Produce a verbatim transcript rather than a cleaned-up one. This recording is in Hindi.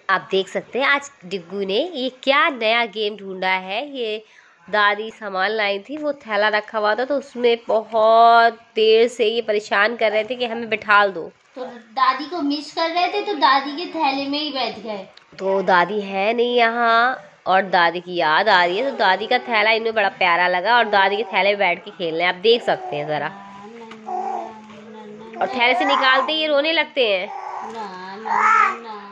आप देख सकते हैं आज डिग्गू ने ये क्या नया गेम ढूंढा है। ये दादी सामान लाई थी, वो थैला रखा हुआ था तो उसमें बहुत देर से ये परेशान कर रहे थे कि हमें बिठा दो। तो दादी को मिस कर रहे थे तो दादी के थैले में ही बैठ गए। तो दादी है नहीं यहाँ और दादी की याद आ रही है तो दादी का थैला इनमें बड़ा प्यारा लगा और दादी के थैले में बैठ के खेल रहे हैं। आप देख सकते हैं जरा, और थैले से निकालते ही ये रोने लगते हैं।